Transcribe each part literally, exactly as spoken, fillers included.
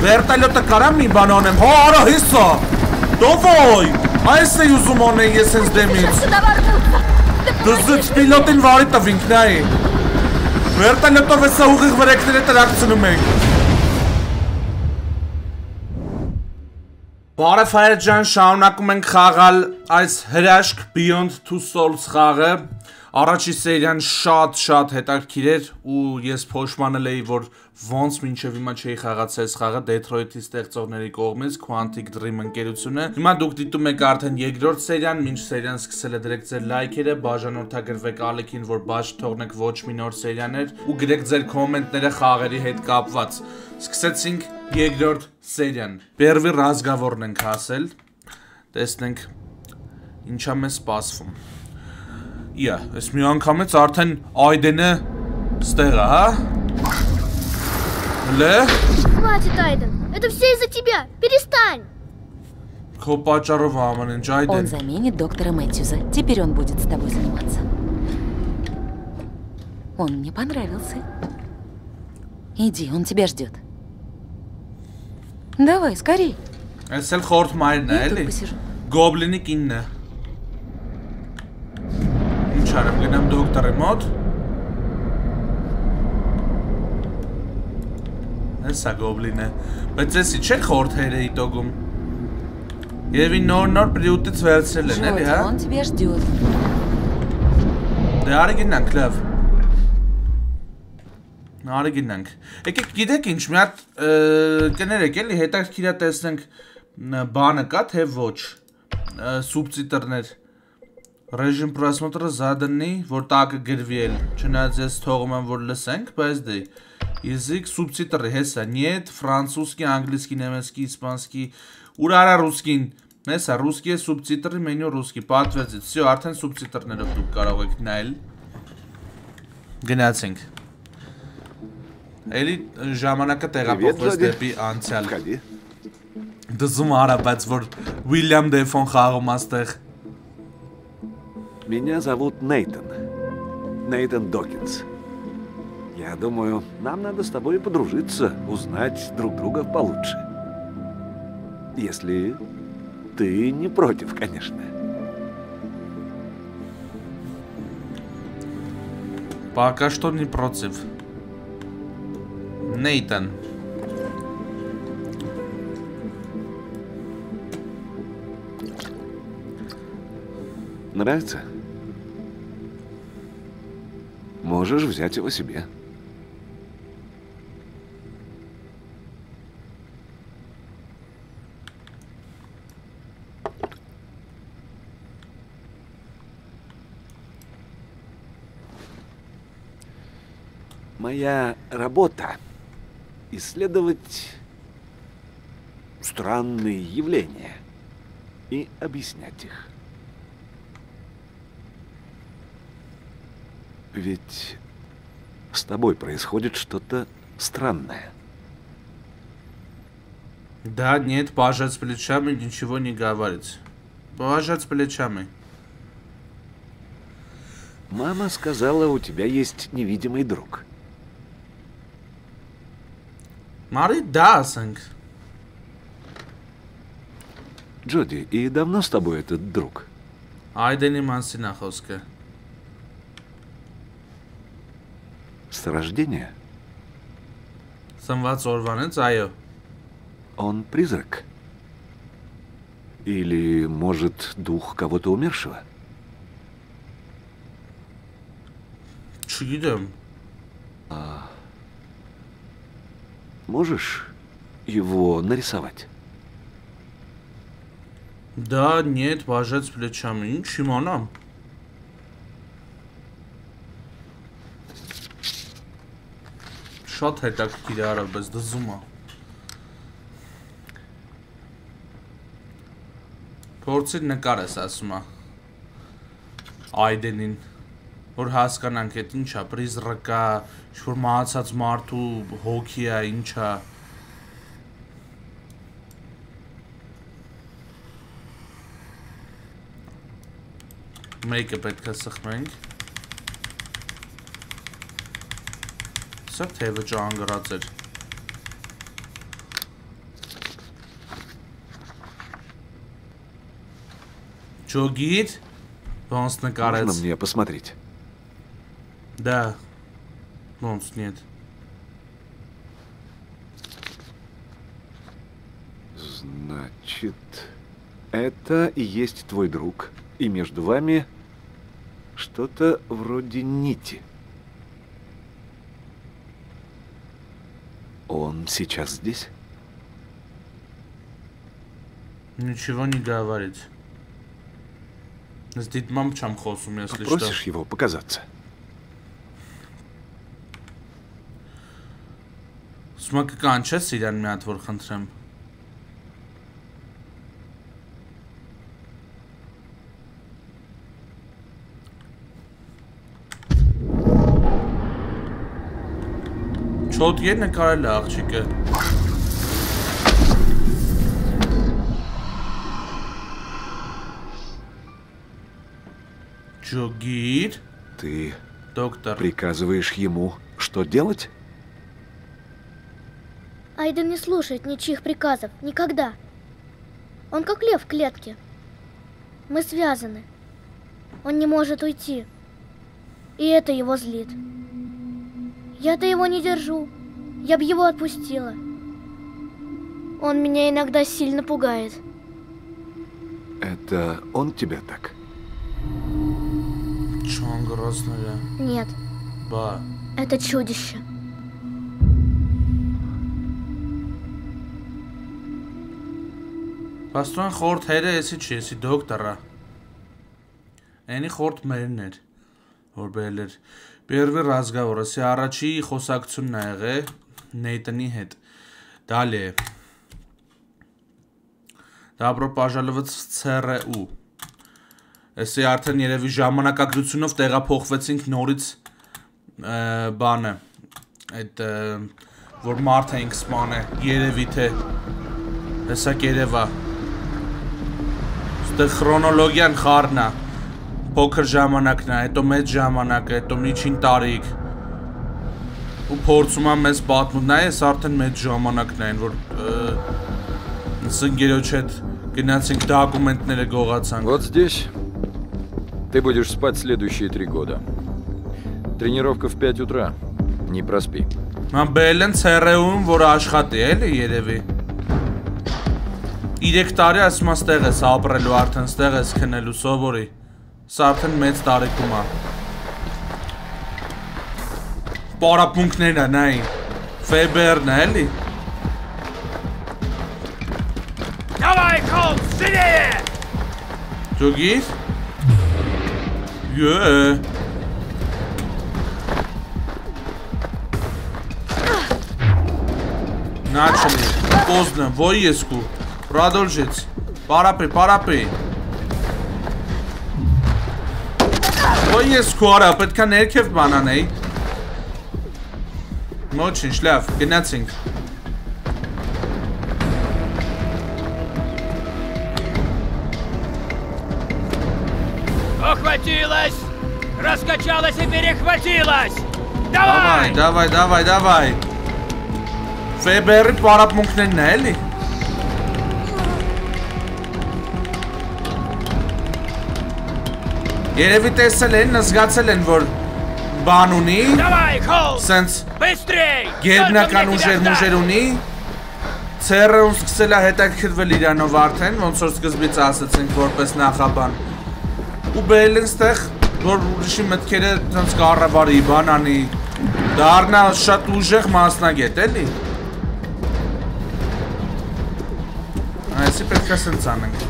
Վերտալյոտը կարամ մի բան անեմ, հա արա հիսա, դովոյ, այս է ուզում անեն ես հենց դեմից, դզուց պիլոտին վարի տվինք նայի, վերտալյոտով էսա ուղիղ վրեքները տրակցնում ենք։ Բարև հայր ջան, շարունակում ենք խաղալ այս հրաշք Beyond Two Souls խաղը, առաջի սերիան շատ շատ հետաքրքիր էր ու ես փոշմանել էի, որ ոնց մինչև հիմա չէի խաղացել այս խաղը Detroit-ի ստեղծողների կողմից Quantic Dream ընկերությունը։ Հիմա դուք դիտում եք արդեն երկրորդ սերիան, մինչ սերիան սկսել է դրեք ձեր լայքերը, բաժանորդագրվեք ալիքին, որ բաց թողնեք ոչ մի նոր սերիաներ ու գրեք ձեր կոմենտները խաղերի հետ կապված։ Սկսեցինք երկրորդ սերիան։ Первый разговорն ենք հասել։ Տեսնենք ինչա մեզ սպասվում։ Իա, ես մի անգամից արդեն Այդենը ստեղ է, հա? Լե? Хватит, Айден, это все из-за тебя, перестань! Քո պատճառով ամեն ինչ, Այդեն։ Он заменит доктора Мэтьюза, теперь он будет с тобой заниматься. Он мне понравился. Иди, он тебя ждет. Давай, скорей. Այս էլ խորթ մայրն է, էլի։ Գոբլինի կինն է։ Ինչ արեմ, գնամ դոկտորի մոտ։ Էսա գոբլին է։ Բայց էսի չէ խորթեր էի տոգում։ Եվ ին նոր-նոր պրիուտից վերցրել են, էլի, հա։ Он тебя ждет. Դե արի գնանք, լավ։ Արի գնանք։ Եկեք գիտեք ինչ, մի հատ կներեք, էլի, հետաքրքիր է տեսնենք բանը կա, թե ոչ, սուբտիտրներ, ռեժիմ просмотра заданный, որ տակը գրվի էլ, չնայած ես թողում եմ, որ լսենք, բայց դե, язык субтитры, հեսա, нет, французский, английский, немецкий, испанский, ուր արա ռուսկին, հեսա, ռուսկի է սուբտիտրի, մենյու ռուսկի, պատվեցից, всё, արդեն սուբտիտրներով դուք կարող եք նայել, գնացենք, էլի ժամանակը տեղափոխվեց դեպի անցյալ, դզում արա, բայց որ Ուիլյամ Դեֆոն խաղում աստեղ, Меня зовут Нейтан. Нейтан Докинс. Я думаю, нам надо с тобой подружиться, узнать друг друга получше. Если ты не против, конечно. Пока что не против. Нейтан. Нравится? Можешь взять его себе. Моя работа — исследовать странные явления и объяснять их. Ведь с тобой происходит что-то странное. Да, нет, пожать с плечами, ничего не говорить. Пожать с плечами. Мама сказала, у тебя есть невидимый друг. Мари, да, Сэнк. Джоди, и давно с тобой этот друг? Այդենի մասին է խոսքը։ С рождения? Սնված օրվանից, այո։ Он призрак? Или, может, дух кого-то умершего? Չգիտեմ։ А... Можешь его нарисовать? Да, нет, пожать с плечами, ինչ իմանամ։ Շատ հետաքրքիր է արա, բայց դզում է։ Փորձիր նկար ես ասում է։ Այդենին, որ հասկանանք այդ ինչ է, պրիզրակ է, ինչ-որ մահացած մարդու հոգի է, ինչ է։ Մեկը պետք է սխմենք։ Սա թևը ճանգրած էր։ Ջոգիր, ոնց նկարեց։ Можно мне посмотреть? Да. Ոնց нет. Значит, это и есть твой друг. И между вами что-то вроде нити. Он сейчас здесь? Ничего не говорит. С Дитмам чам խոսում, если что. Попросишь его показаться? Սմակը կանչես իրան մի հատ որ խնդրեմ։ Չոտ եր նկարել է աղջիկը։ Ջոգիր, Ты доктор։ приказываешь ему, что делать? Айден не слушает ничьих приказов. Никогда. Он как лев в клетке. Мы связаны. Он не может уйти. И это его злит. Я-то его не держу. Я бы его отпустила. Он меня иногда сильно пугает. Это он тебя так? Չան գրածները։ Нет, Բա, это чудище. Պաստոն խորտ հերը էսի չի, էսի դոկտորա։ Էնի խորտ մերն էր, որ բերել էր։ Первый разговор, էսի առաջի խոսակցությունն ա եղել Նեյթանի հետ։ Далее. Добро пожаловать в ЦРУ։ Էսի արդեն երևի ժամանակագրությունով տեղափոխվեցինք նորից բանը, այդ որ մարդ էինք սպանը, երևի թե հեսա կերևա։ Ստեղ խրոնոլոգիան խառն է, փոքր ժամանակն է, հետո մեծ ժամանակը, հետո միջին տարիք։ Ու փորձում եմ մեզ պատմում, նայ ես արդեն մեծ ժամանակն են, որ սնգերոջ հետ գնացինք դոկումենտները գողացանք։ Вот здесь ты будешь спать следующие три года. Тренировка в пять утра. Не проспи. Ման բերել են ՑՌ-ում, որ աշխատի, էլի երևի։ Երեք տարի ասում եմ ստեղ ես ապրելու արդեն, ստեղ ես քնելու, սովորի։ Սա արդեն մեծ տարիքում է։ Պարապմունքներն է, նայ։ Ֆեբերն է, էլի։ Давай, Холмс, сильнее! Ջոգիր։ Յե։ Начали. Поздно. Воеску. Продолжить. Парапи, парапи. Воеску, ара, պետք է ներքև բանանեի։ Очень шляв. Գնացինք։ Охватилась! Раскачалась и перехватилась! Давай, Давай! давай, давай, давай. Ֆեբերի պարապմունքներն է, էլի։ Երևի տեսել են, զգացել են, որ բան ունի, Давай, Холмс! սենց Быстрей! գերբնական ուժեր մուժեր ունի, ՑՌ-ում սկսել է հետաքրքրվել իրանով արդեն, ոնց որ սկզբից ասացինք որպես նախաբան։ Ու բերել են ստեղ, որ ուրիշի մտքերը սենց կառավարի, բան անի, դառնա շատ ուժեղ մասնագետ, էլի։ Այսի պետք է սենց անենք։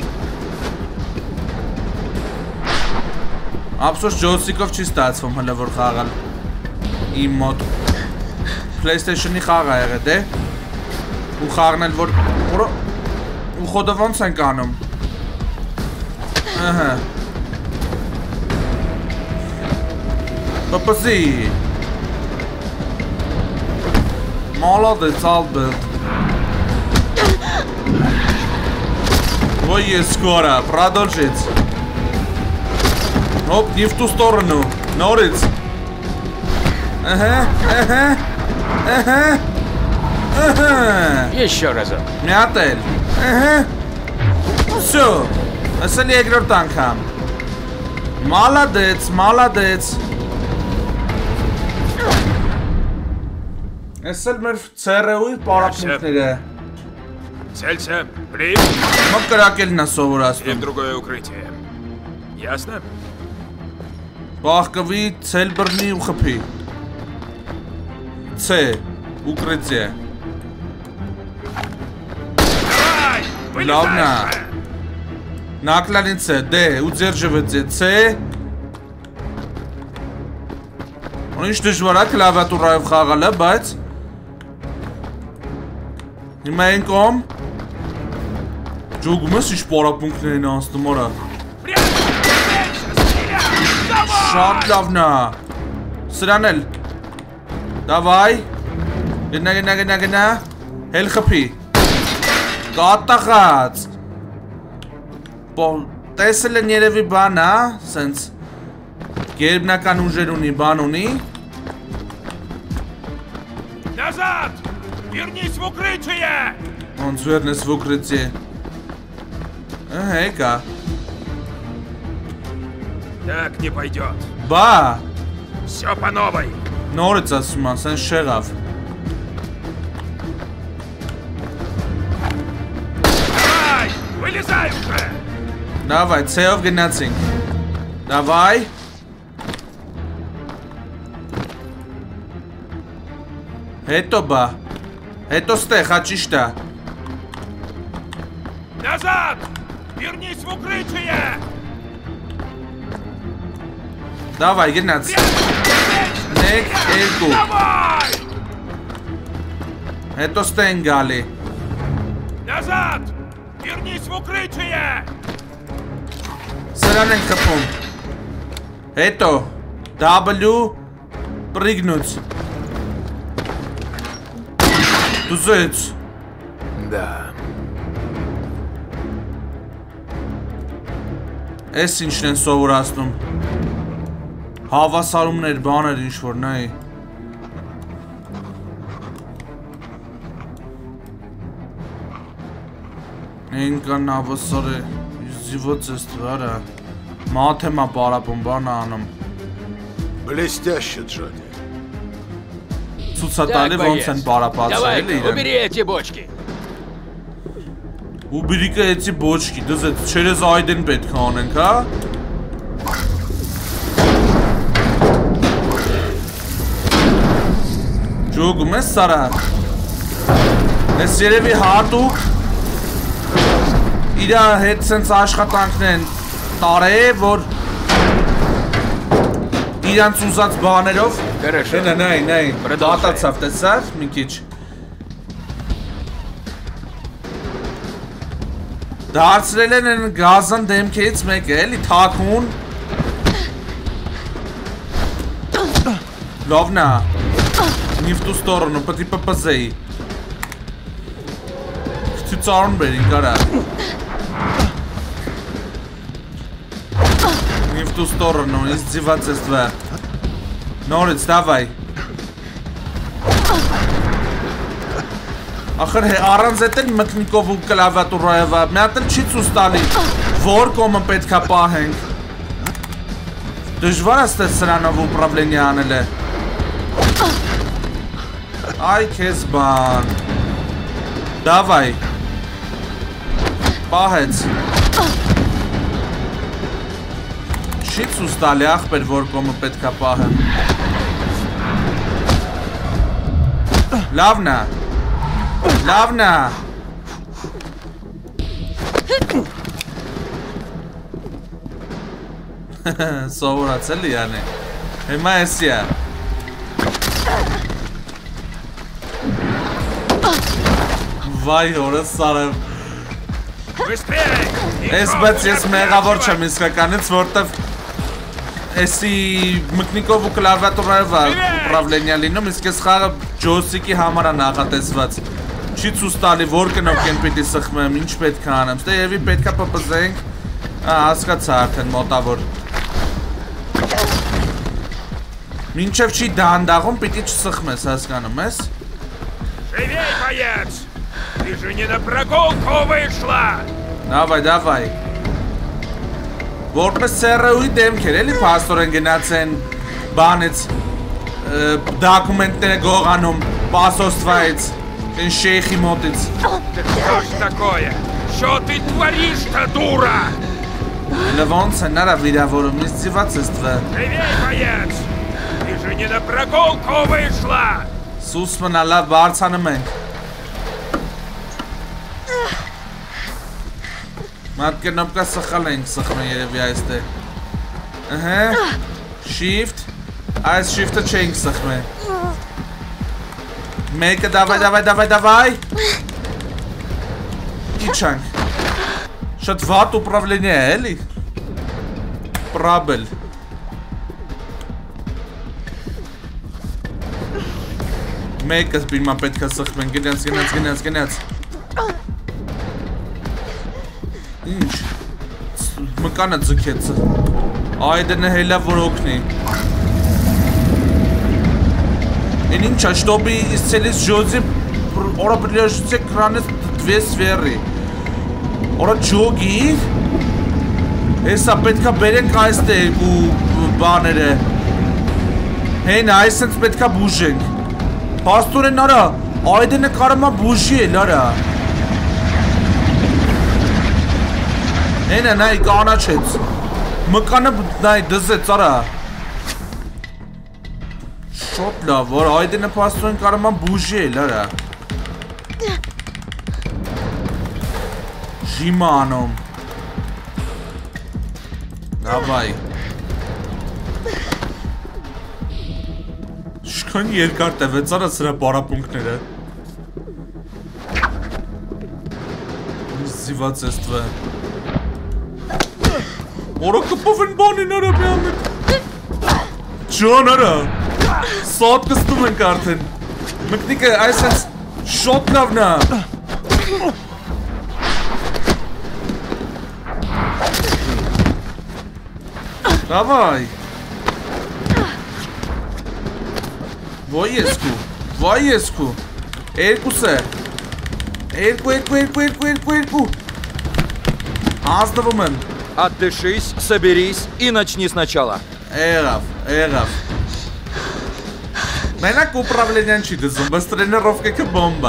Ափսոս ջոսիկով չի ստացվում հələ որ խաղալ իմ մոտ PlayStation-ի խաղ ա եղել դե ու խաղն էլ որ ու խոդը ոնց ենք անում ըհը Պապասի Молодец, Альберт. Ой, скоро, продолжить. Оп, не в ту сторону. Норриц. Ага, ага, ага, ага. Еще разок. Мятель. Ага. Все. Այս էլ երկրորդ անգամ։ Մալադեց, մալադեց։ Այս էլ մեր ցերեուի պարապմունքները։ Цельца, прим. Մկրակելն է И в սովորացնում։ другое укрытие. Ясно? Բախկվի, ցել բռնի ու խփի։ Ց, ուկրեցիա։ Давай! Լավն է։ Вылезай! Նակլանին Ց, դե, ու ձերջվեց Ց։ Ինչ դժվար է կլավիատուրայով խաղալը, բայց հիմա են կողմ Ջոգում ես ինչ պարապմունքներ են անցնում արա։ Շատ լավն է։ Սրան էլ։ Դավայ։ Գնա, գնա, գնա, գնա։ Հել խփի։ Կատաղած։ Տեսել են երևի բան, հա, սենց գերբնական ուժեր ունի, բան ունի։ Назад! Вернись в укрытие! Ոնց վերնես в укрытие։ Ահա, եկա։ Так не пойдет. Բա, Все по новой. նորից ասում եմ, սենց շեղավ։ Давай! Вылезай уже! Դավայ, ցեով գնացինք։ Դավայ։ Հետո բա։ Հետո ստեղ, հա ճիշտ է։ Назад! Вернись в укрытие! Դավայ, գնաց։ Մեկ, երկու։ Давай! Հետո ստեղ են գալի։ Назад! Вернись в укрытие! Սրան են խփում։ Հետո W прыгнуть։ Դուզեց։ Да. Էս ինչն են սովորացնում։ Հավասարումներ, բաներ ինչ որ նայ։ Ինքան հավասար է։ Զիվոց ես դվարա։ Մաթեմա պարապում բան անում։ Блестяще, Джоди. Ցուցատալի ոնց են պարապացել իրեն։ убери эти бочки. Убери-ка эти бочки, դզեց через այդեն պետք է անենք, հա։ Ջոգում ես սարա։ Ես երևի հատուկ իրա հետ սենց աշխատանքն են տարե, որ իրանց ուզած բաներով Хорошо. Հենա, նայ, նայ, Продолжай. դատացավ տեսար, մի քիչ։ Դարձրել են են գազան դեմքերից մեկը, էլի թաքուն։ Լավն է։ Не в ту сторону, поти попазей. Քցարուն բերին կարա։ Не в ту сторону, издевательство. Նորից, давай. Ախր առանց էդ էլ մտնիկով ու կլավիատուրայով, մի հատ էլ չի ցույց տալի, որ կոմը պետքա պահենք։ Դժվար է ստե սրանով ուպրավլենիա անել է։ Այ քեզ բան։ Давай. Պահեց։ Չի ցույց տալի ախպեր, որ կոմը պետքա պահեմ։ Լավն է։ Լավն է։ Սովորացել յանի։ Հիմա էսի է։ Վայ հորս սարեմ։ Быстрее! Ես բայց ես մեղավոր չեմ իսկականից, որտև էսի մկնիկով ու կլավիատուրայով ուպրավլենիա լինում, իսկ ես խաղը ջոյստիկի համար է նախատեսված։ Չի ցույց տալի, որ կնոպկեն պիտի սխմեմ, ինչ պետք է անեմ։ Ստե եւի պետքա պպզենք։ Ահա, հասկացա արդեն մոտավոր։ Մինչև չի դանդաղում պիտի չսխմես, հասկանում ես։ Живей, боец! Ты же не на прогулку вышла! Давай, давай։ Որպես C R U-ի դեմքեր էլի փաստորեն գնաց են բանից документները գողանում посольствայից այն շեյխի мотից Да что ж такое? Что ты творишь-то, дура? Լևոնց է նրա վիրավորում ինձ ձիվացստվը Живей, боец! Ты же не на прогулку вышла! Սուսմն ալավ բարձանում ենք Մատկերնոպկա սխալ ենք սխմեն երևի այստե Ըհը Shift Այս shift-ը չենք սխմեն Մեկը դավայ դավայ դավայ դավայ Իչանք Շատ վատ ուպրավլենիա է էլի Պրաբել Մեկս բինման պետք է սխմեն գնաց գնաց գնաց գնաց Ինչ Մկանը ձգեց Այդենը հելա որ օգնի Են ինչա, чтобы исцелить Джози Ора прилежите краны две сферы Ора Джоги Էսա պետքա բերենք այս երկու բաները Հեն այսենց պետքա բուժենք Պաստորեն արա Այդենը կարամա բուժի էլ արա Հենը նայ կանաչեց Մկանը նայ դզեց արա Շատ լավ, որ այդենը պաստորեն կարամա բուժի էլ արա Ժիմա անում Դավայ Շքան երկար տևեց արա սրա պարապունքները Զիված եստվը Որը կպով են բանին արա միամետ Ճան արա Սոտ կստում ենք արդեն Մկնիկը այսենց շոտ լավնա Դավայ Վայ եսկու Վայ եսկու Երկուս է Երկու երկու երկու երկու երկու երկու Հանձնվում եմ Отдышись, соберись и начни сначала Եղավ, եղավ Մենակ ուպրավլենյան չի դզում, բս տրեներովկեքը բոմբա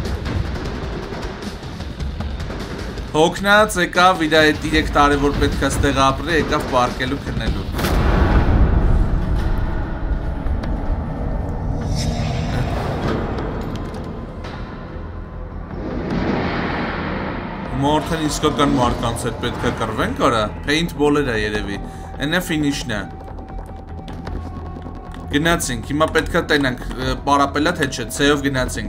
Հոգնած եկավ իր այդ իրեք տարի, որ պետք է ստեղ ապրի, եկավ պարկելու քնելու Մորդեն իսկական մարկանց հետ պետք է կրվենք արա, paintball-էր է երևի, են է ֆինիշն է Գնացինք, հիմա պետք է տենանք, պարապելա թե չէ, C-ով գնացինք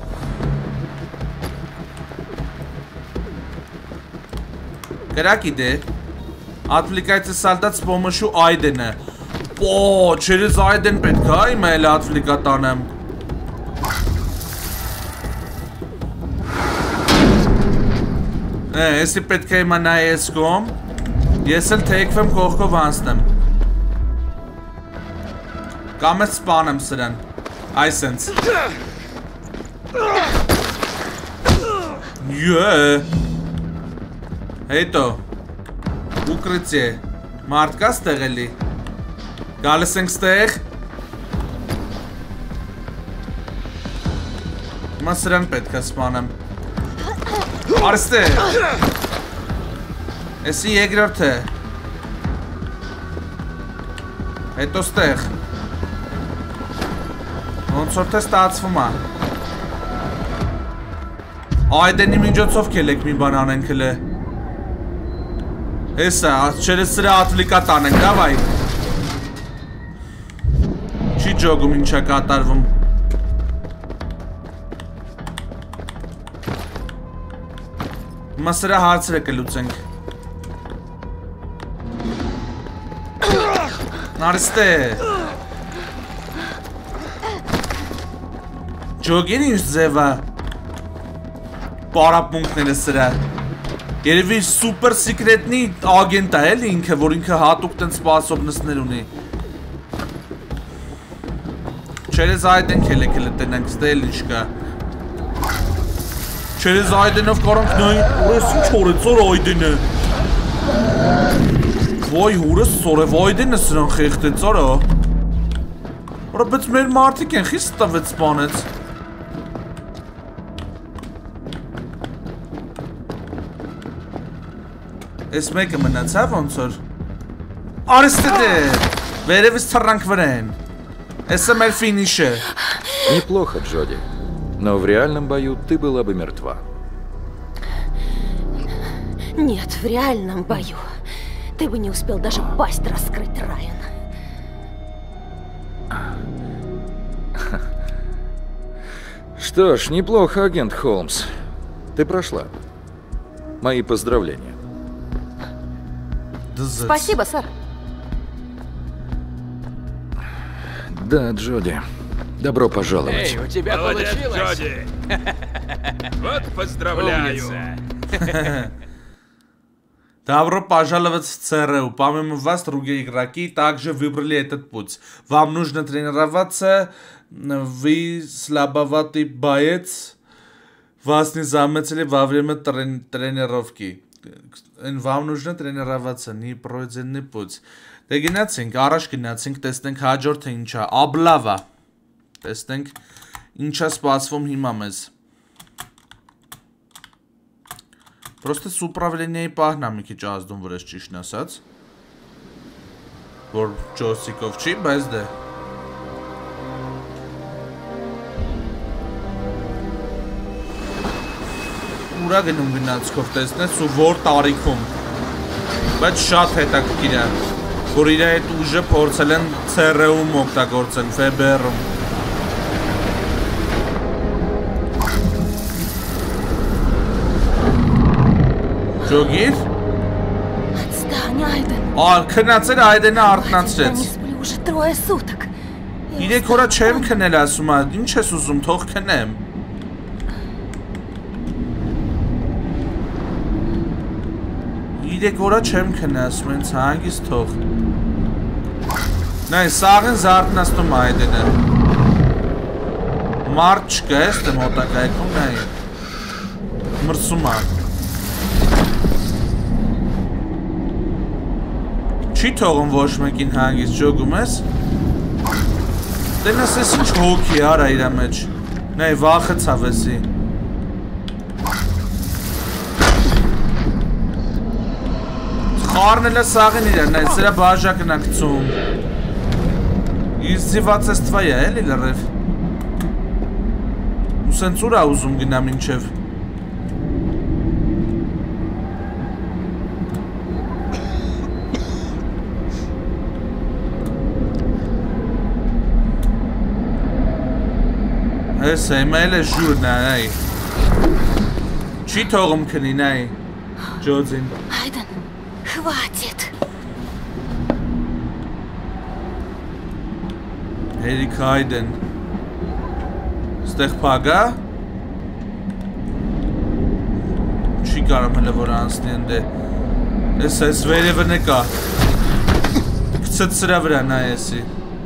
Կրակ իդե Отвлекается солдат с помощью Айдена О, через Айден պետք է հիմա էլ отвлекա տանեմ Է, եսի պետք է հիմա նայ ես կոմ Ես էլ թեքվեմ կողքով անցնեմ Կամ ես սպանեմ սրան Այսենց Յե Հետո Ուկրիցի Մարդ կա ստեղ էլի Գալիս ենք ստեղ Հիմա սրան պետք է սպանեմ Արստեղ Եսի երկրորդ է Հետո ստեղ Ոնց որ թե ստացվում է Այդենի միջոցով կելեք մի բան անենք հլը Հեսա, չերես սրա ատվլիկա տանենք, դավայ Չի ջոգում ինչ է կատարվում Հիմա սրա հարցերը կլուծենք Նարստե Ջոգին ինչ ձև է Պարապունքները սրա Երևի սուպեր սիկրետնի ագենտ է էլ ինքը, որ ինքը հատուկ տենց սպասոբնսներ ունի Չերեզ այդեն կելեք էլ տնենք, ստե էլ ինչ կա Չերեզ այդենով կարանք նային, ուրես ինչ օրեց որ այդենը Ոյ հուրս սորը, ոյ դենը սրան խեղտեց, արա։ Արա, բայց մեր մարդիկ են խիստ տվեց սպանեց։ Ես մեկը մնացավ ոնց որ։ Արստեդե, վերևից թռանք վրան։ Էսը մեր ֆինիշը։ Неплохо, Джоди. Но в реальном бою ты была бы мертва. Нет, в реальном бою ты бы не успел даже пасть раскрыть, Райан. Что ж, неплохо, агент Холмс. Ты прошла. Мои поздравления. Спасибо, сэр. Да, Джоди. Добро пожаловать. Эй, у тебя Молодец, получилось, Джоди. Вот поздравляю. Добро пожаловать в ЦРУ. Помимо вас, другие игроки также выбрали этот путь. Вам нужно тренироваться. Вы слабоватый боец. Вас не заметили во время трени тренировки. Вам нужно тренироваться. Не пройденный путь. Դե գնացինք, առաջ գնացինք, տեսնենք հաջորդը ինչա, աբլավա, տեսնենք ինչա սպասվում հիմա մեզ, Պրոստը սուպրավելենիայի պահն ամի քիչ ազդում վրես ճիշտն ասած, որ ջոսիկով չի, բայց դե ուրա գնում գնացքով տեսնես ու որ տարիքում, բայց շատ հետաքրքիր է որ իր այդ ուժը փորձել են ՑՌ-ում օգտագործել, Ֆ B R-ում։ Ջոգիր։ Отстань, Айден. Ա, քնացել Այդենը Я արթնացրեց։ не сплю уже трое суток. Իրեք օրա չեմ քնել ասում ա, ինչ ես ուզում, թող քնեմ։ Իրեք օրա չեմ քնե ասում, հենց հանգիստ թող։ Նայ, սաղեն զարթնացնում Այդենը։ Մարդ չկա, ես դեմ մոտակայքում, նայ։ Մրսում ա։ Չի թողում ոչ մեկին հանգիստ ջոգում ես։ Տենաս ես ինչ հոգի արա իրա մեջ։ Նայ, վախեցավ եսի։ Խարնելը սաղին իրան, նայ, սրա բաժակն ակցում։ Իզիվացես թվայ է, էլի լրև։ Ու սենց ուր ա ուզում գնամ ինչև։ Ես եմ էլ է ժուր, նայ։ Չի թողում քնի, նայ, ջոձին։ Айден, хватит. Հերիք Այդեն, ստեղ պագա, չի կարամ հլը որ անցնի ընդե, ես ես վերևը նկա, կցըտ սրա վրա նա եսի,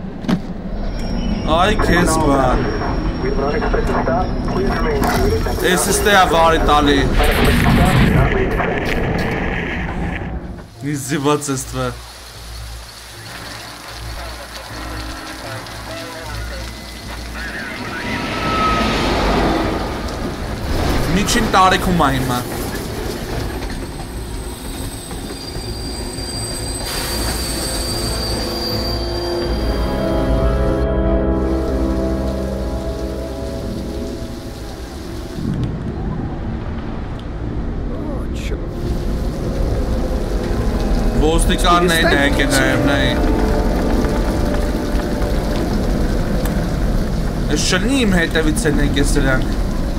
այ կեզ բան, ես ես տեա վարի տալի, նիզիված ես տվա, Միջին տարիքում ա հիմա։ Ոստիկաններն է եկել նայեմ նայի։ Ես շլնի իմ հետևից են եկել սրանք։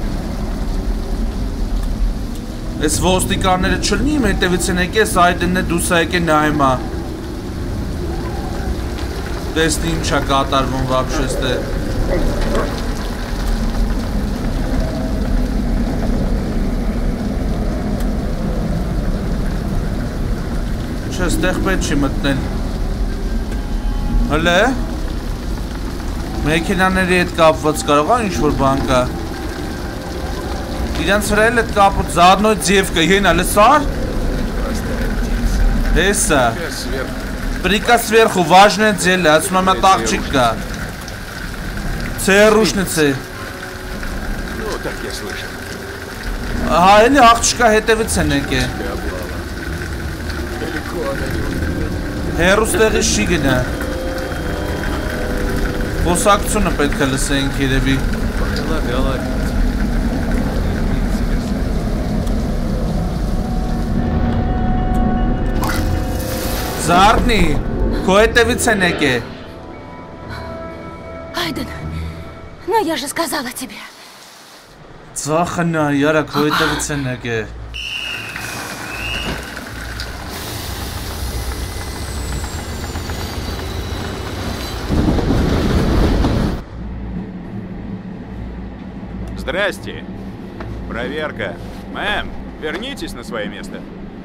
Ես ոստիկանները չլնի իմ հետևից են եկես Այդենն է դուսա եկե նայմա։ Տեսնի ինչ է կատարվում վաբշե ստե։ Չէ, ստեղ պետք չի մտնել։ Հլե։ Մեքենաների հետ կապված կարող է ինչ-որ բան կա։ Իրանց վրա էլ էդ կապուտ, զադնոյ ձև կա, յենա լսար։ Эса. Приказ сверху. Приказ сверху, важное дело, основная тактика. Церушницы. Ну, так я слышал. Ահա էլի աղջիկա հետևից են եկել։ Далеко она не уйдет. Հերուստեղի չի գնա։ Խոսակցությունը պետք է լսենք երևի։ Զարնի, քո հետևից են եկել։ Айден, ну я же сказала тебе. Ծախնա, яра, քո հետևից են եկել։ Здрасте. Проверка. Мэм, вернитесь на свое место.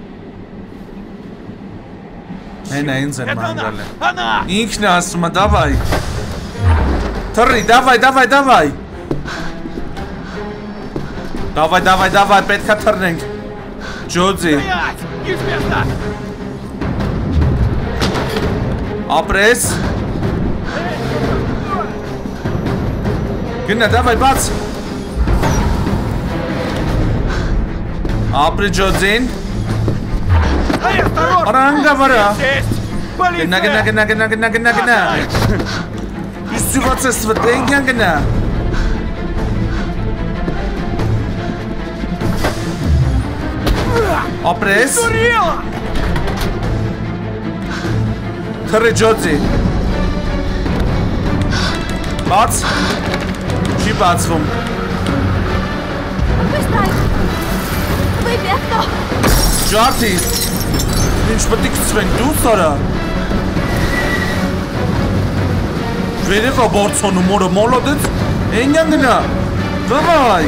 Հենա ինձ են Это она! մանգալը։ Она! Ինքն է ասում է, դավայ։ Թռի, դավայ, դավայ, դավայ։ Դավայ, դավայ, դավայ, պետք է թռնենք։ Ջոձի, Стоять! Не с места! ապրես։ Գնա, դավայ, բաց։ Ապրի Ջոձին։ Эй, осторожно! Արանգա վրա։ Сесть! Գնա, գնա, Полиция! գնա, գնա, գնա, գնա, գնա։ Իսյուված ես վտենգյան գնա։ Ապրես։ Турила! Թռի Ջոձի։ Բաց։ Չի բացվում։ Быстро! Выпей окно! Ջարդի։ Ինչ պետք է գցվենք դուրս արա։ Վերևա բարձոնում օրը մոլոդեց։ Էնյան գնա։ Դավայ։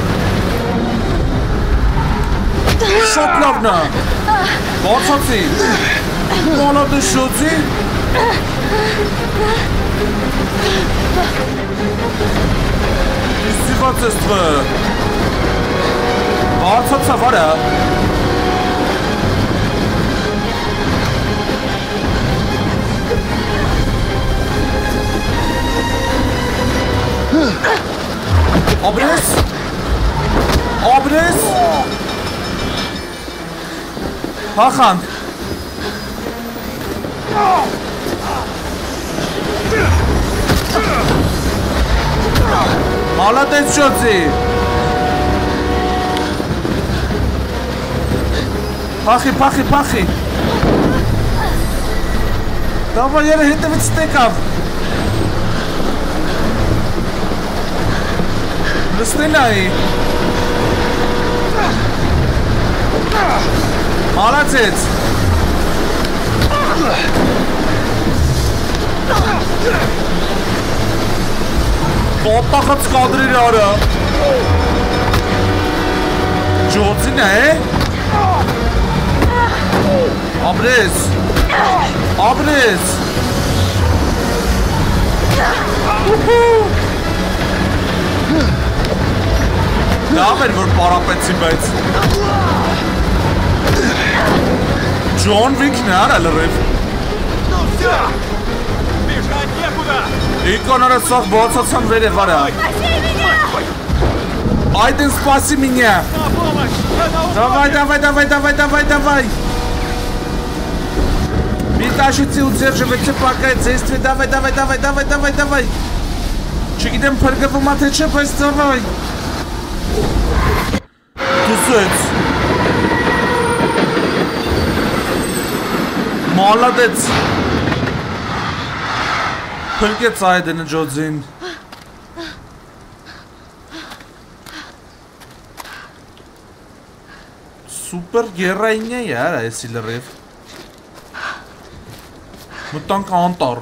Շատ լավն է։ Բարձացի։ Մոլոդեց շոցի։ Իսիված ես թվը։ Բարձացա վարա։ Ապրես։ Ապրես։ Հախանք։ Մալատեց շոցի։ Փախի, փախի, փախի։ Դավայ երը հետևից ստեկավ։ Լստենայի։ Մալացեց։ Ոտախած կադրիր արա։ Ջոցին է։ Ապրես։ Ապրես։ Լավ էր, որ պարապեցի, բայց Ջոն Վիքն է արա լրև։ Ну все! Бежать некуда! Իկանարա սաղ բացացան վերև արա։ Այդեն սպասի մինյա։ На помощь! Она Давай, давай, давай, давай, давай, давай. Միտաշիցի ու ձերջվեցի պակայց եստվի, давай, давай, давай, давай, давай, давай. Չգիտեմ պրգվում ա թե չէ, բայց давай. Դուսեց։ Մալադեց։ Պրգեց այդենը Ջոձին։ Սուպեր գերայինյա յար այսի լրև։ Մտանք անտար։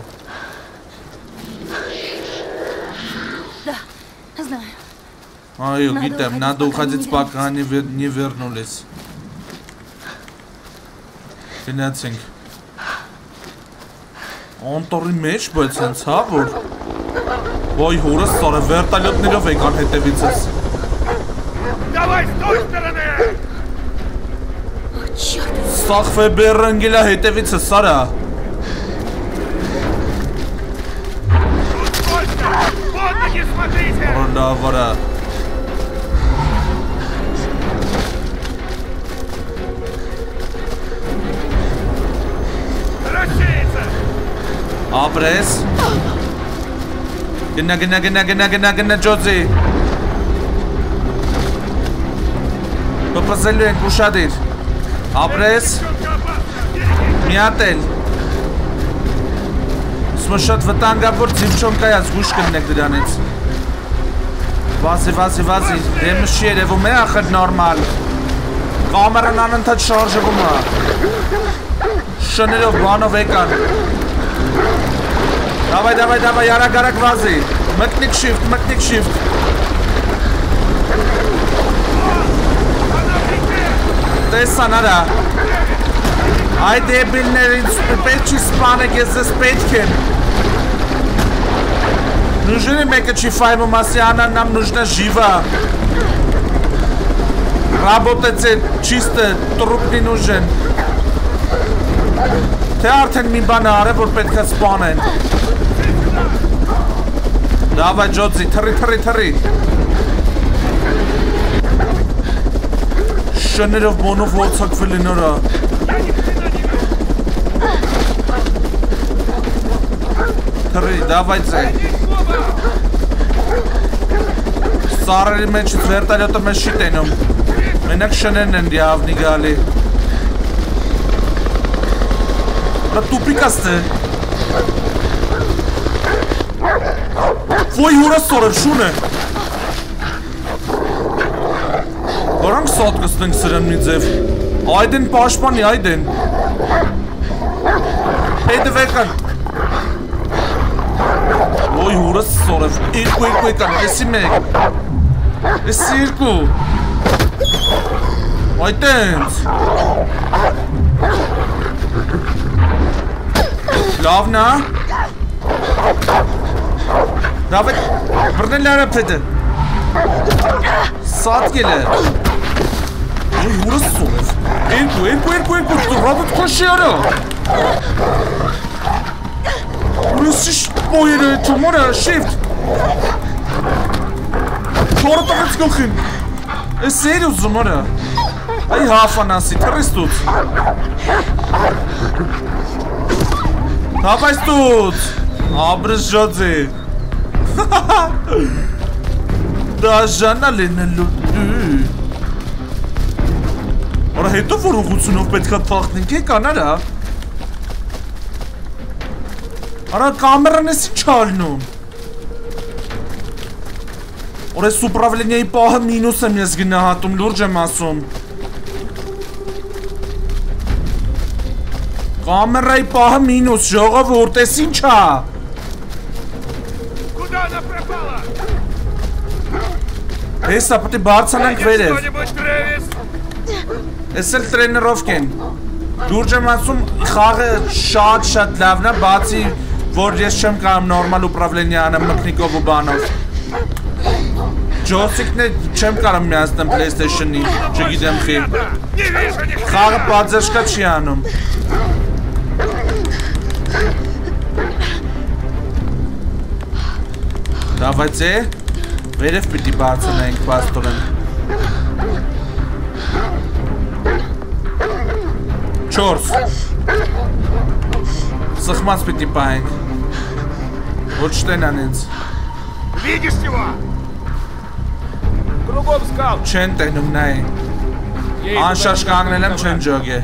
Да, знаю. Այո, Надо գիտեմ, уходить, надо пока уходить, не пока не вер- не вернулись։ Գնացինք։ Անտարի մեջ, բայց հենց հա, որ Ոյ հորս սարը վերտալյոտներով եկան հետևիցս։ Давай с той стороны! Черт! Սախվեբերը ընգելա հետևիցը սարա։ Լավ վրա։ Ապրես։ Գնա, գնա, գնա, գնա, գնա, գնա, ջոձի։ Պպզելու ենք ուշադիր։ Ապրես։ Միատել։ Սմը շատ վտանգավոր ձիվչոնկայ ած գուշ կննեք դրանից։ Վազի, վազի, վազի, դեմս չի երևում է ախր նորմալ։ Կամերան անընդհատ շարժվում է։ Շներով բանով եկան։ Դավայ, դավայ, դավայ, արագ, արագ վազի։ Մկնիկ շիվտ, մկնիկ շիվտ։ Տեսան արա։ Այ դեբիլներից պետք չի սպանեք, ես ես պետք եմ։ Нужны мека чифайма масяна, нам нужна жива. Работать чисто, труп не нужен. Ты артен ми банаре, вот петка спанен. Давай, Джодзи, три, три, три. Шенеров бонов лоцак филинора. Три, давай, Зе. Սարերի մեջ վերտալյոտը մեզ չի տենում, մենակ շներն են դիավնի գալի։ Բրա տուպիկ աստ է։ Ոյ հուրը սորև շուն է։ Որանք սատ կստենք սրամնի ձև։ Այդեն պաշպանի, այդեն։ Հետև եկան։ Ոյ հուրը սորև, երկու երկու եկան, եսի մեկ։ Եսի երկու։ Այդենց։ Լավն է։ Դավետ, բրնել լարը պետը։ Սատկել է։ Ոյ հուրը սորև, երկու, երկու, երկու, երկու, ռաբոտ կոշի արա։ Ուրսիշ մոյերը չոմորը, շիվտ։ Չորը տղեց գլխին։ Ես էր ուզում արա։ Այ հաֆանասի, թրիս տուց։ Հապայս տուց։ Աբրս ժոձի։ Դաժանա լենելու դու։ Արա հետո որ ուղությունով պետքա թաղտնենք եկ անարա։ Արա կամերան ես ինչ ալնում։ Որ ես ուպրավլենյայի պահը մինուս եմ ես գնահատում, լուրջ եմ ասում։ Կամերայի պահը մինուս, ժողովուրդ, ես ինչ ա։ Куда она пропала? Հեսա պտի բարձանանք վերև։ Что-нибудь, Трэвис? Ես էլ տրեներովք են։ Լուրջ եմ ասում, խաղը շատ շատ լավն է, բացի որ ես չեմ կարում նորմալ ուպրավլենյա անեմ մկնիկով ու բանով։ Ջոսիկն է չեմ կարում միացնեմ PlayStation-ի, չգիտեմ խի։ Խաղը պատզեշկա չի անում։ Դավայց է, վերև պիտի բարձնենք պաստորեն։ Չորս։ Սխմած պիտի պայենք։ Ոչ չտենան ինձ։ Видишь его? Кругом скал. Չեն տենում նայի։ Անշաշ կանգնել եմ չեն ջոգ է։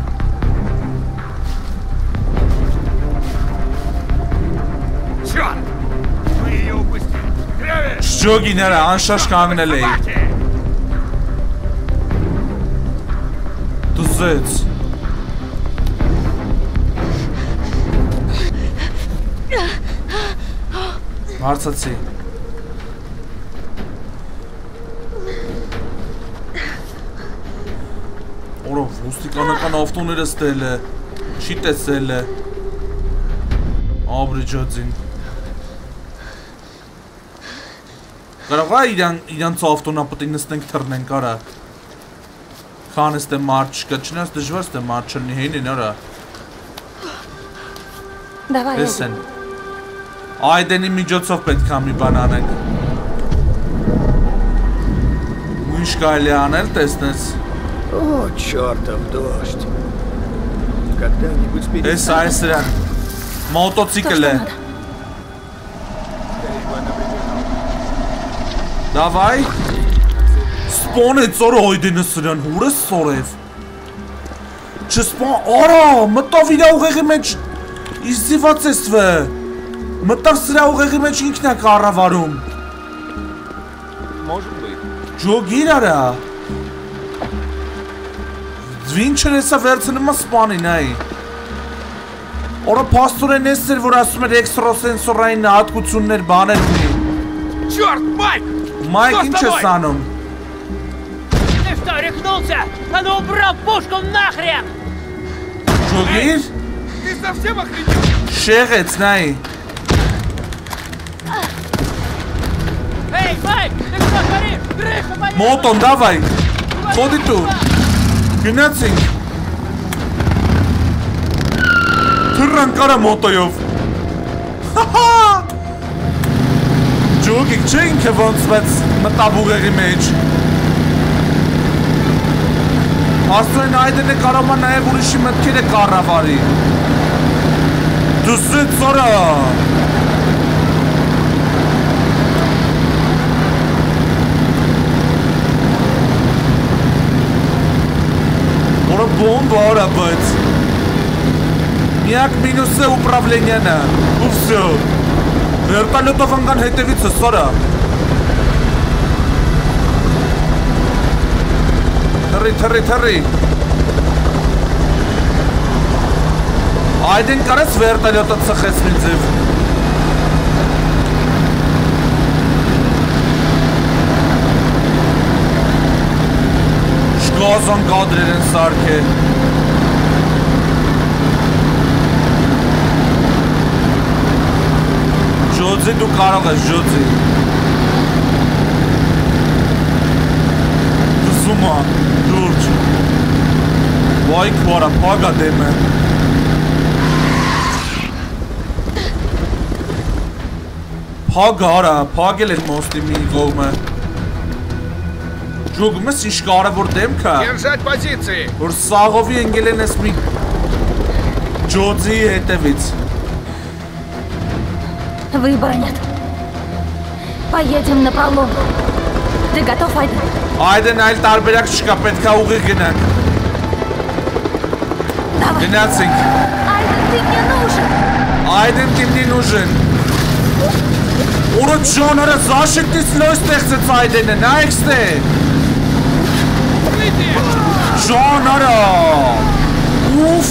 Черт! Мы ее упустили. Трэвис! Ջոգի նրա անշաշ կանգնել էի։ Դուզեց։ Հարցացի։ Օրով, ոստիկանական ավտոները ստել է, չի տեսել է։ Աբրի ջոձին։ Կարող է իրանց ավտոնա պտի նստենք թրնենք արա։ Քան էստե մարդ չկա, չնայած դժվար էստե մարդ չլինի, հեյնին արա։ Давай. Էսեն։ Այդենի միջոցով պետք է մի բան անենք։ Ու ինչ կարելի է аնել, տեսնես։ О, чертов дождь. Когда-нибудь перед... Էս այս սրան։ Մոտոցիկլ է։ Давай։ Սպոն է ծորը Այդենը սրան, հուրը սորև։ Չսպոն, արա, մտավ իրա ուղեղի մեջ, իզդիված ես վը։ Մտավ սրա ուղեղի մեջ ինքն է կառավարում։ Может быть. Ջոգիր արա։ Դվինչր եսա վերցնում է սպանին այ։ Որը պաստորեն ես էր, որ ասում էր էքստրասենսորային հատկություններ բաներ ունի։ Черт, Майк! Майк, ինչ ես անում։ Ты что, рехнулся? А ну убрал пушку нахрен! Ջոգիր, Ты совсем охренел? շեղեց նայ։ Эй, Майк, ты что творишь? Крыша поехала! Մոտոն, դավայ, խոդի դու, գնացինք։ Թրան կարա մոտոյով։ Հահա։ Ջոգիկ չէ ինքը ոնց վեց մտավ ուղեղի մեջ։ Աստոյն Այդենը կարող է նաև ուրիշի մտքերը կառավարի։ Դուսի ծորա։ Որը բոմբա արա բայց։ Միակ մինուսը ուպրավլենյանն է, ու վսյո։ Վերտալյոտով անգան հետևիցը սորա։ Թռի, թռի, թռի։ Այդեն կարես վերտալյոտը ծխես մի ձև։ Շգազան կադրեր են սարք է։ Ջոձի դու կարող ես, ջոձի։ Դսումա, դուրջ։ Վայ քորա, պագա դեմ է։ Պագա արա, պագել են մոստի մի գողմը։ Ջոգում ես ինչ կարևոր դեմք է։ Держать позиции! Որ սաղովի ընգել են ես մի ջոձի հետևից։ Выбора нет. Поедем на пролом. Ты готов, Айден? Այդեն այլ տարբերակ չկա, պետք է ուղիղ գնանք։ Давай. Գնացինք։ Айден, ты мне нужен. Այդեն ты мне нужен։ Որը ջոները զաշիկտից լոյ ստեղծեց Այդենը, նայքստե։ Ջոները։ Ուֆ։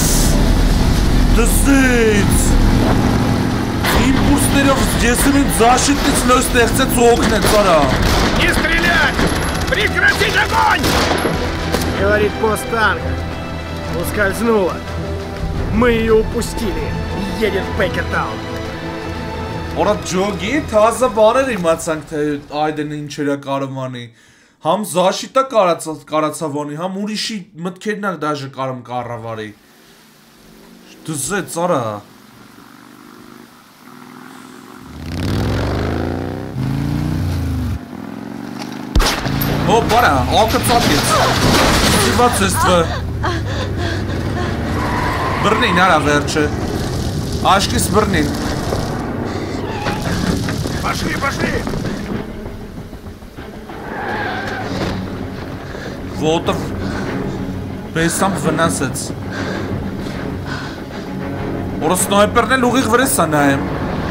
Դսից։ Импульсներով եսիմին զաշիկտից լոյ ստեղծեց ու օգնեց արա։ Не стрелять! Прекратить огонь! Говорит пост танка. Ускользнула. Мы ее упустили. Едет в Бейкертаун. Որա ջոգի թազը բաներ իմացանք, թե Այդենը ինչ էր կարող անի։ Համ զաշիտա կարացավ անի, համ ուրիշի մտքերն ալ դաժե կարում կառավարի։ Դզեց արա։ О, պարա, ակը ծատից։ Իված ես թվը։ Բրնին արա վերջը։ Աշկիս բրնին։ Пошли, пошли! Ոտով բեսամբ վնասեց։ Որը սնոյպերն էլ ուղիղ վրես է նայեմ։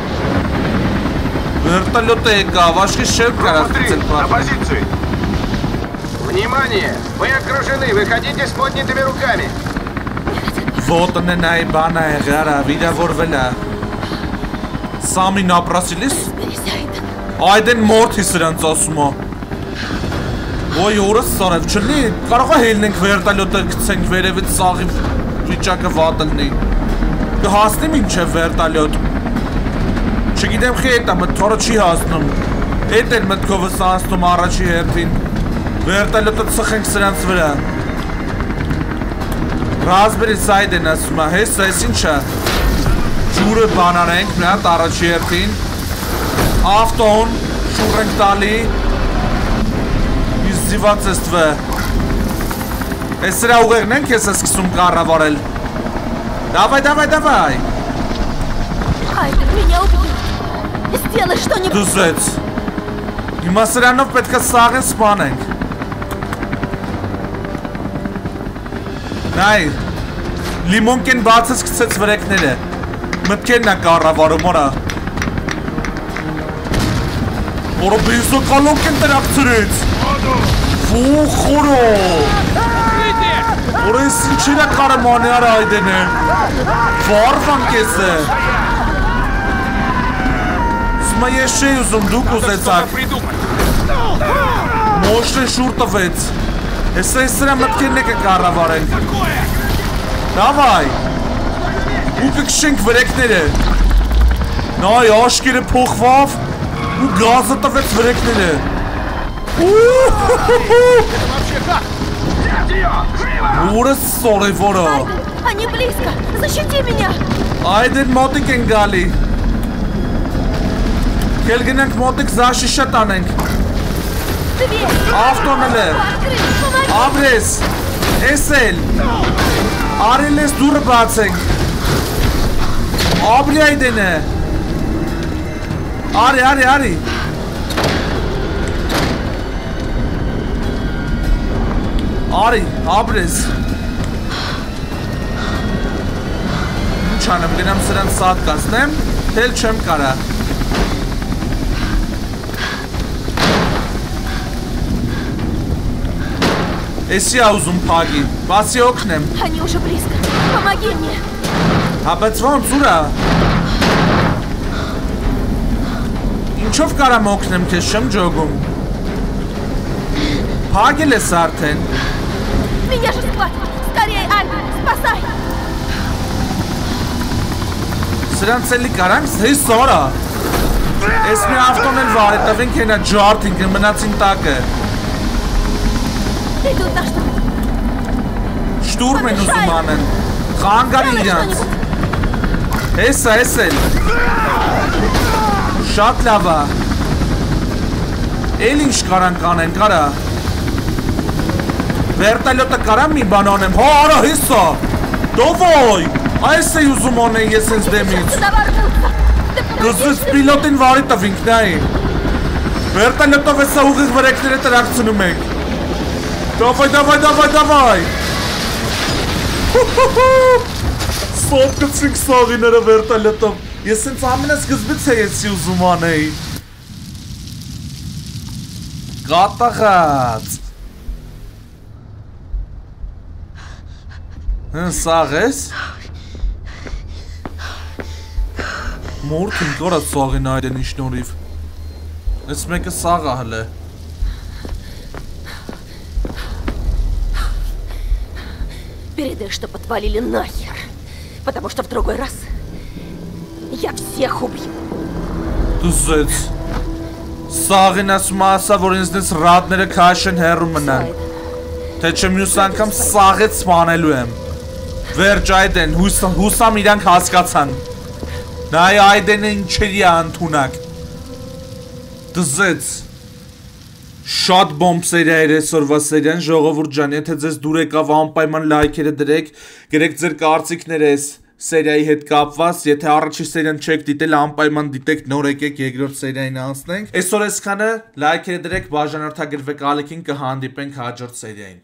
Վերտալյոտ է եկավ, աշկիս չեմ կարացից էլ պար։ позиции! Внимание! Вы окружены! Выходите с поднятыми руками! Ոտն է նայ բան է եղարա, վիրավորվել է։ Սամին ապրասիլիս։ Այդեն մորթի սրանց ասում է։ Ոյ օրս սարև չլի, կարող է հելնենք վերտալյոտը գցենք վերևից սաղի վիճակը վատլնի։ Կհասնի մինչև վերտալյոտ։ Չգիտեմ խի էտ է մտքորը չի հասնում։ Էտ էլ մտքովս հասնում առաջի հերթին։ Վերտալյոտը ծխենք սրանց վրա։ Raspberry side-ն ասում է, հես այս ինչա։ Ջուրը բանանենք, մի հատ առաջի երթին։ Ավտոն, շուռ ենք տալի։ Издевательство։ Այս սրա ուղեղն ենք ես սկսում կառավարել։ Давай, давай, давай։ Айден, меня убьют. Сделай что-нибудь. Դուզեց։ Հիմա սրանով պետք է սաղեն սպանենք։ Նայ, լիմոնկեն բացը սկսեց վրեքները։ Մտքերն է կառավարում, որա։ Որը բիզո կալոնք են տրակցրեց։ Վու խորո։ Որը ես ինչեր է կարեմ անյար այդեն է։ Վարվան կես է։ Սմա ես չի ուզում դուք ուզեցակ։ Մոշն շուր տվեց։ Ես այս սրա մտքերն է կկառավարենք։ Դավայ։ Ու կքշենք վրեքները։ Նայ աշկերը փոխվավ ու գազը տվեց վրեքները։ Որը սոր է որը։ Они близко. Защити меня. Այդեն մոտիկ են գալի։ Կել գնանք մոտիկ զաշիշը տանենք։ Дверь. Ավտոնել է։ Открыть. Помоги. Աբրես, ես էլ։ Արել ես դուրը բացենք։ Աբրի այդեն է։ Արի, արի, արի։ Արի, աբրես։ Ինչ անեմ, գնամ սրան սատ կասնեմ, թել չեմ կարա։ Էսի աուզում պագի, բասի օգնեմ։ Они уже близко. Помоги мне. Հաբեց ոնց ուրա։ Ինչով կարամ օգնեմ քեզ չեմ ջոգում։ Պագել ես արդեն։ Меня же схватят. Скорее, Альб, спасай. Սրանց էլի կարանք հեի սորա։ Ես մի ավտոն էլ վար է տվենք ենա ջարդինքը մնացին տակը։ Идут на штурм. Շտուրմ են ուզում անեն։ Խանգարի իրանց։ Հեսա, ես էլ։ Շատ լավ է։ Էլ ինչ կարանք անեն, կարա։ Վերտալյոտը կարամ մի բան անեմ, հա արա հեսա։ Դովոյ, այս է ուզում անեն ես ինձ դեմից։ Сюда ворвутся. Да Դուզուց պիլոտին վարի տվինք նայի։ Վերտալյոտով հեսա ուղիղ վրեքները տրակցնում ենք։ Давай, давай, давай, давай։ Սոպ կծրինք սաղիները վերտալյոտով։ Ես ինձ ամենը սկզբից է եսի ուզում անեի։ Գատաղած։ Հն սաղ ես։ Մորթին կորա սաղին այդեն իշնորիվ։ Ես մեկը սաղ ահլ է։ Передай, что подвалили нахер. Потому что в другой раз я всех убью. Դուզեց։ Սաղին ասում ասա, որ ինձնից ռադները կաշեն հերու մնան։ Թե չեմ մյուս անգամ սաղեց սպանելու եմ։ Վերջ այդեն, հուսամ իրանք հասկացան։ Նայ այդենը ինչերի է անթունակ։ Դզեց։ Շատ բոմբ սերիա էր այսօրվա սերիան, ժողովուրդ ջան, եթե ձեզ դուր եկավ անպայման լայքերը դրեք, գրեք ձեր կարծիքները այս սերիայի հետ կապված, եթե առաջի սերիան չեք դիտել, անպայման դիտեք, նոր եկեք երկրորդ սերիային անցնենք։ Այսօր այսքանը, լայքերը դրեք, բաժանորդագրվեք ալիքին, կհանդիպենք հաջորդ սերիային։